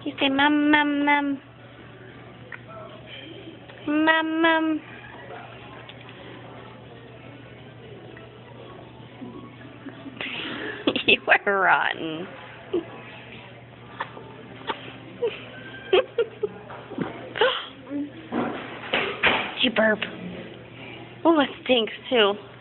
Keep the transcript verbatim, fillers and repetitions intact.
You say mum, mum, mum. Mum, mum. You are rotten. Did you burp? Oh, it stinks too.